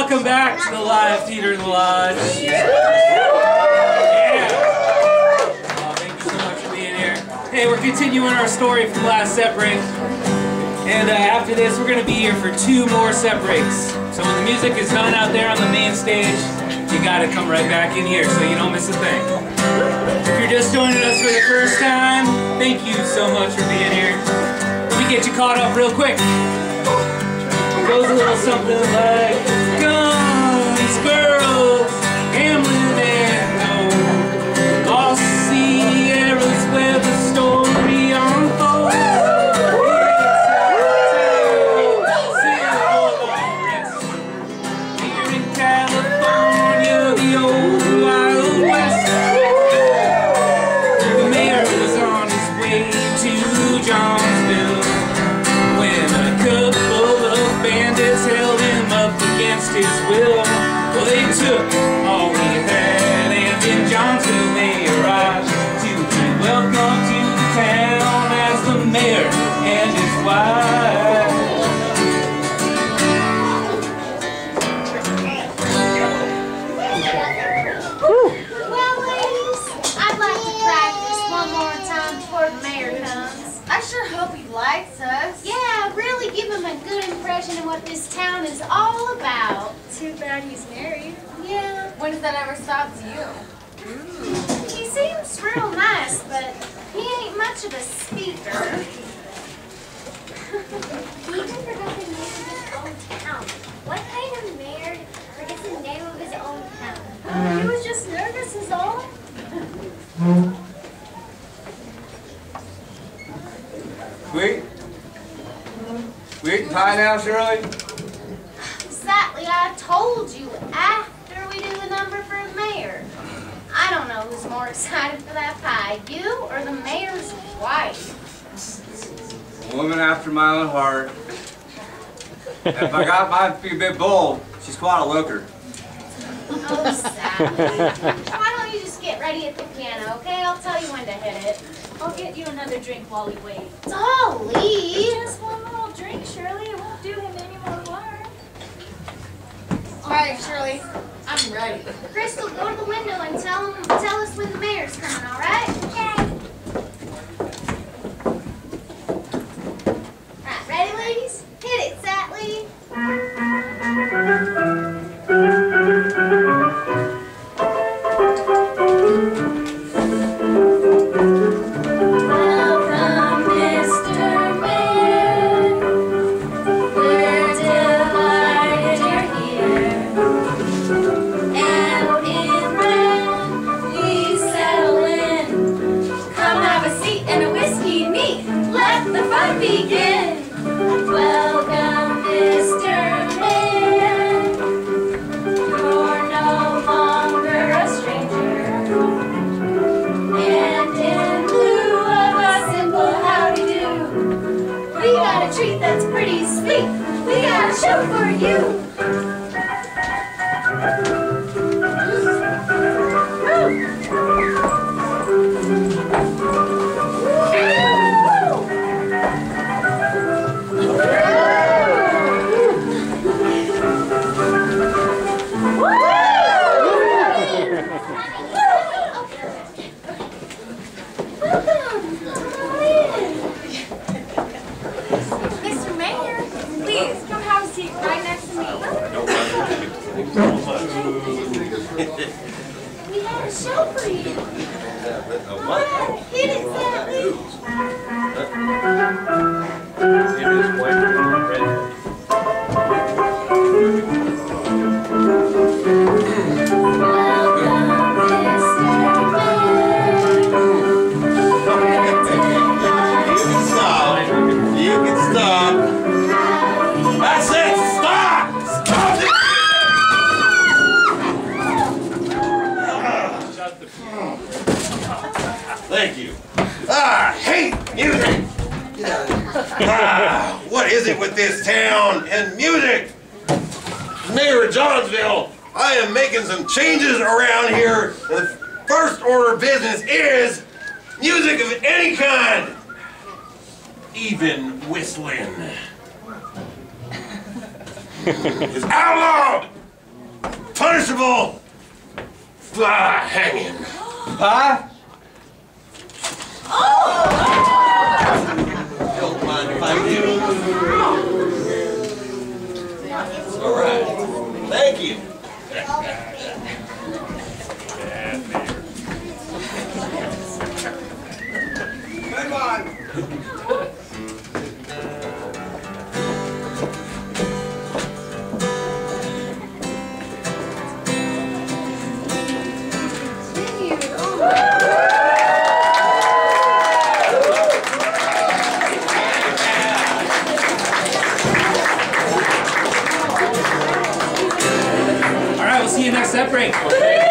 welcome back to the live Theater in the Lodge. Yeah. Oh, thank you so much for being here. Hey, we're continuing our story from last set break. And after this, we're going to be here for 2 more set breaks. So when the music is done out there on the main stage, you got to come right back in here so you don't miss a thing. If you're just joining us for the first time, thank you so much for being here. Let me get you caught up real quick. It goes a little something like guns, girls, gambling and gold. Lost Sierras where the story unfolds. Here in California, the old Wild West. The mayor was on his way to Johnsville when a couple of bandits held him up against his will. Well, they took all he had, and in Johnsville they arrived to be welcome to the town as the mayor and his wife. Well, ladies, I'd like to practice one more time before the mayor comes. I sure hope he likes us. Yeah, really give him a good impression of what this town is all about. Too bad he's married. Yeah, When does that ever stop you? he seems real nice, but he ain't much of a speaker. He even forgot the name of his own town. What kind of mayor forgets the name of his own town? He was just nervous is all. We eating pie now, Shirley? Exactly, I told you after we do the number for the mayor. I don't know who's more excited for that pie, you or the mayor's wife. A woman after my own heart. If I might be a bit bold, she's quite a looker. Oh, Sally. Why don't you just get ready at the piano, okay? I'll tell you when to hit it. I'll get you another drink while we wait. Dolly! Just one little drink, Shirley. It won't do him any more harm. All right, Shirley, I'm ready. Crystal, go to the window and tell us when the mayor's coming, all right? Okay. Right, ready, ladies? Hit it, Sally. Welcome, Mr. Mayor. We're delighted you're here. And in red, please settle in. Come have a seat and a whiskey neat. Let the fun begin. Welcome, Mr. Mayor. You're no longer a stranger. And in lieu of a simple howdy do, we got a treat that's pretty sweet. We got a show for you. Mr. Mayor, please come have a seat right next to me. We have a show for you. What? Hit it, Sally. You can stop. That's it. Stop. Stop it. Thank you. I hate music. What is it with this town and music? Mayor of Johnsville, I am making some changes around here. The first order of business is music of any kind. Even whistling is outlawed. punishable hanging. Pie? Don't mind if I do. All right. Thank you. Come on. All right, we'll see you next set break. Okay.